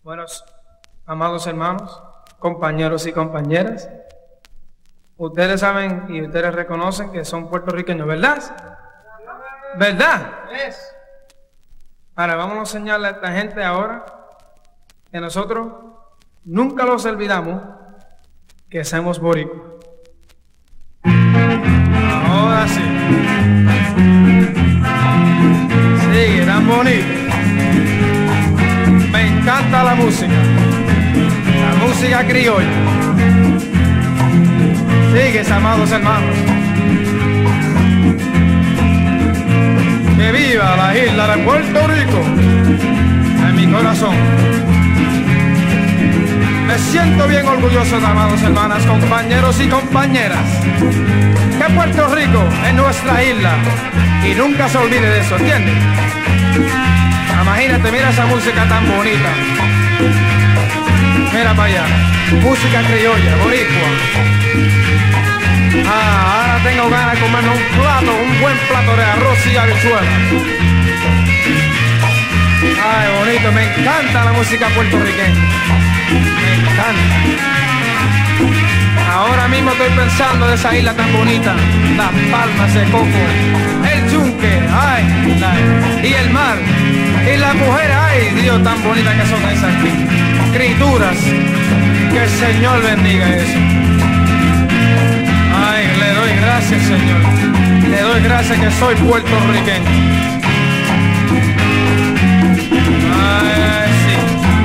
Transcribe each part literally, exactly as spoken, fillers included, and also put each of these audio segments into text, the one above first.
Buenos, amados hermanos, compañeros y compañeras, ustedes saben y ustedes reconocen que son puertorriqueños, ¿verdad? ¿Verdad? Ahora vamos a enseñarle a esta gente ahora que nosotros nunca los olvidamos que somos boricuas. Ahora sí. Sigue, tan bonito. Me encanta la música, la música criolla. Sigue, amados hermanos. Que viva la isla de Puerto Rico en mi corazón. Me siento bien orgulloso, amados hermanas, compañeros y compañeras, que Puerto Rico es nuestra isla y nunca se olvide de eso, ¿entiendes? Imagínate, mira esa música tan bonita. Mira para allá, música criolla, boricua. Ah, ahora tengo ganas de comerme un plato, un buen plato de arroz y habichuela. Ay, bonito, me encanta la música puertorriqueña. Me encanta. Ahora mismo estoy pensando de esa isla tan bonita, las palmas de coco, el yunque, ay, la, y el mar, y las mujeres, ay, Dios, tan bonitas que son esas criaturas. Que el Señor bendiga eso. Ay, le doy gracias, Señor. Le doy gracias que soy puertorriqueño. Ay, ay, sí.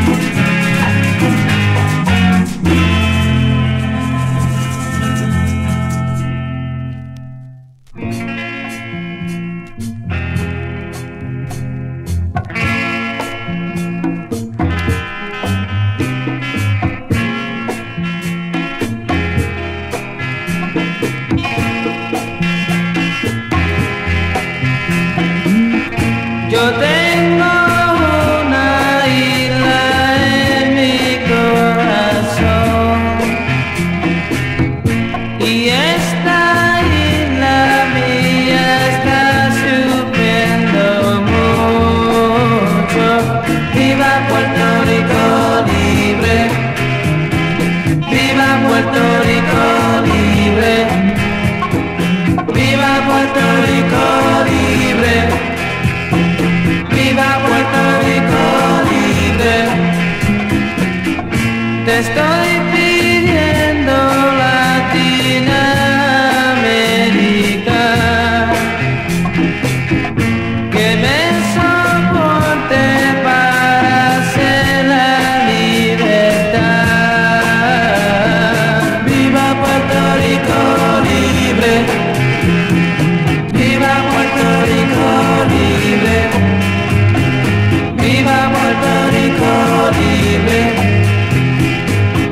Yo tengo una isla en mi corazón y esta isla mía está sufriendo mucho. Viva Puerto Rico libre, viva Puerto Rico libre, viva Puerto Rico libre. ¡Viva Puerto Rico libre! Te estoy pidiendo Latinoamérica que me soporte para hacer la libertad. ¡Viva Puerto Rico libre! ¡Viva Puerto Rico libre! ¡Viva Puerto Rico libre!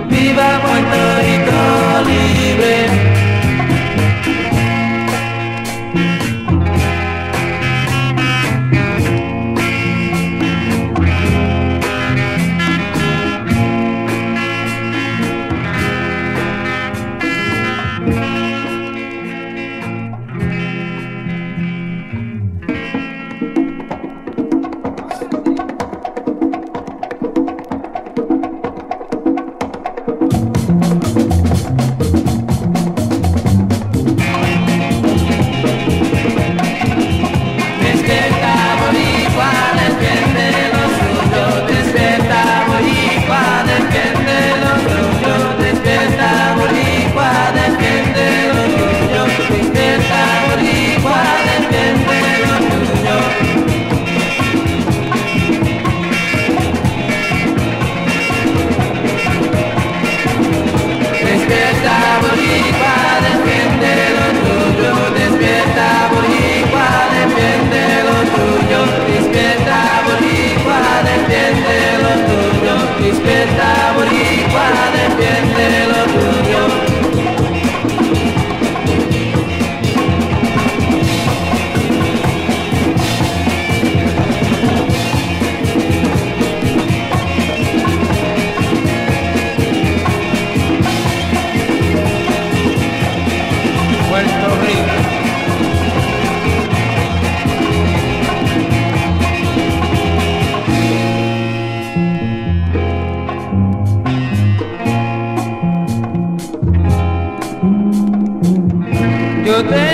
yo te